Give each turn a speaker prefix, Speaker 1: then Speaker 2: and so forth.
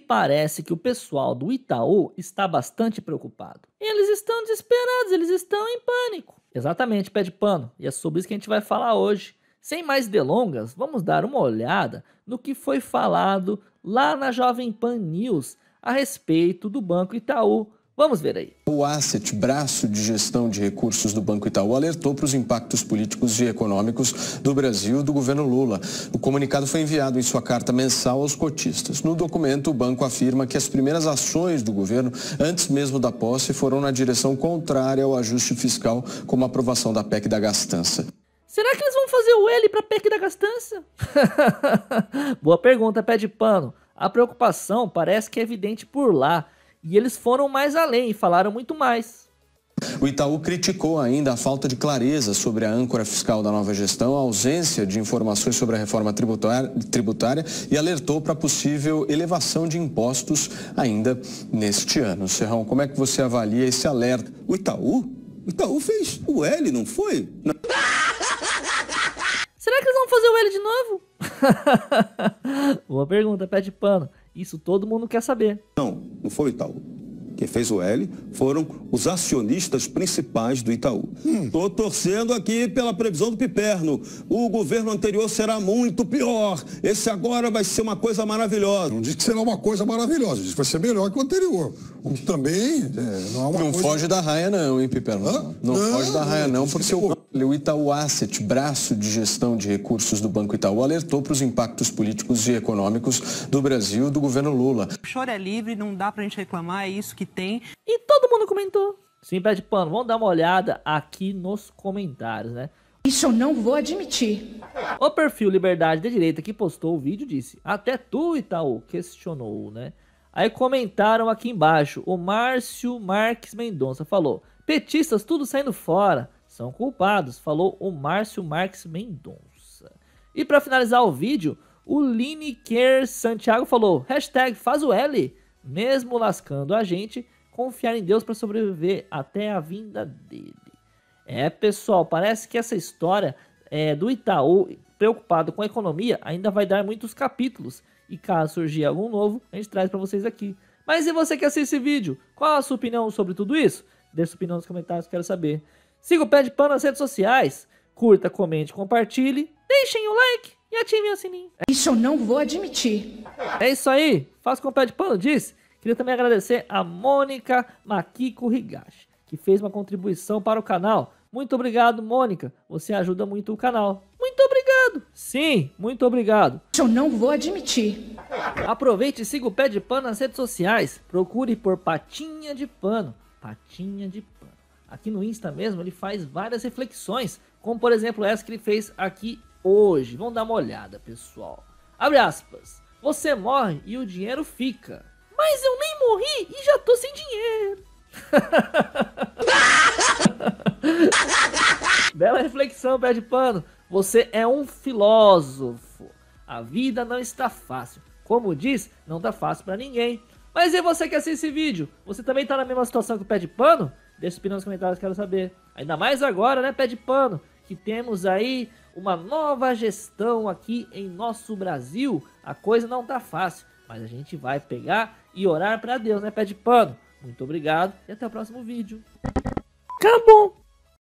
Speaker 1: parece que o pessoal do Itaú está bastante preocupado. Eles estão desesperados, eles estão em pânico. Exatamente, pé de pano. E é sobre isso que a gente vai falar hoje. Sem mais delongas, vamos dar uma olhada no que foi falado lá na Jovem Pan News a respeito do Banco Itaú. Vamos ver aí.
Speaker 2: O Asset, braço de gestão de recursos do Banco Itaú, alertou para os impactos políticos e econômicos do Brasil do governo Lula. O comunicado foi enviado em sua carta mensal aos cotistas. No documento, o banco afirma que as primeiras ações do governo, antes mesmo da posse, foram na direção contrária ao ajuste fiscal, como a aprovação da PEC da gastança.
Speaker 1: Será que eles vão fazer o L para a PEC da gastança? Boa pergunta, pé de pano. A preocupação parece que é evidente por lá. E eles foram mais além e falaram muito mais.
Speaker 2: O Itaú criticou ainda a falta de clareza sobre a âncora fiscal da nova gestão, a ausência de informações sobre a reforma tributária e alertou para a possível elevação de impostos ainda neste ano. Serrão, como é que você avalia esse alerta?
Speaker 3: O Itaú fez o L, não foi?
Speaker 1: Será que eles vão fazer o L de novo? Boa pergunta, pé de pano. Isso todo mundo quer saber.
Speaker 3: Não foi o Itaú. Quem fez o L foram os acionistas principais do Itaú. Estou torcendo aqui pela previsão do Piperno. O governo anterior será muito pior. Esse agora vai ser uma coisa maravilhosa.
Speaker 4: Não diz que será uma coisa maravilhosa, diz que vai ser melhor que o anterior. Também não é uma
Speaker 2: Não
Speaker 4: coisa...
Speaker 2: foge da raia não, hein, Piperno? Não foge da raia não, porque o Itaú Asset, braço de gestão de recursos do Banco Itaú, alertou para os impactos políticos e econômicos do Brasil do governo Lula.
Speaker 5: O choro é livre, não dá pra gente reclamar, é isso que tem.
Speaker 1: E todo mundo comentou. Sim, pé de pano, vamos dar uma olhada aqui nos comentários, né?
Speaker 6: Isso eu não vou admitir.
Speaker 1: O perfil Liberdade da Direita que postou o vídeo disse: até tu, Itaú, questionou, né? Aí comentaram aqui embaixo, o Márcio Marques Mendonça falou: petistas tudo saindo fora, são culpados, falou o Márcio Marques Mendonça. E para finalizar o vídeo, o Lineker Santiago falou: hashtag faz o L, mesmo lascando a gente, confiar em Deus para sobreviver até a vinda dele. Pessoal, parece que essa história do Itaú preocupado com a economia ainda vai dar muitos capítulos. E caso surgir algum novo, a gente traz para vocês aqui. Mas e você que assiste esse vídeo? Qual a sua opinião sobre tudo isso? Deixe sua opinião nos comentários, quero saber. Siga o Pé de Pano nas redes sociais. Curta, comente, compartilhe. Deixem o like e ativem o sininho.
Speaker 6: Isso eu não vou admitir.
Speaker 1: É isso aí. Faça com o Pé de Pano, disse. Queria também agradecer a Mônica Makiko Higashi, que fez uma contribuição para o canal. Muito obrigado, Mônica. Você ajuda muito o canal. Muito obrigado. Sim, muito obrigado.
Speaker 6: Isso eu não vou admitir.
Speaker 1: Aproveite e siga o Pé de Pano nas redes sociais. Procure por Patinha de Pano. Patinha de Pano. Aqui no Insta mesmo ele faz várias reflexões, como por exemplo essa que ele fez aqui hoje. Vamos dar uma olhada, pessoal. Abre aspas. Você morre e o dinheiro fica. Mas eu nem morri e já tô sem dinheiro. Bela reflexão, pé de pano. Você é um filósofo. A vida não está fácil. Como diz, não tá fácil pra ninguém. Mas e você que assiste esse vídeo? Você também tá na mesma situação que o pé de pano? Deixa os opinião nos comentários, quero saber. Ainda mais agora, né, pé de pano? Que temos aí uma nova gestão aqui em nosso Brasil. A coisa não tá fácil, mas a gente vai pegar e orar pra Deus, né, pé de pano? Muito obrigado e até o próximo vídeo. Acabou!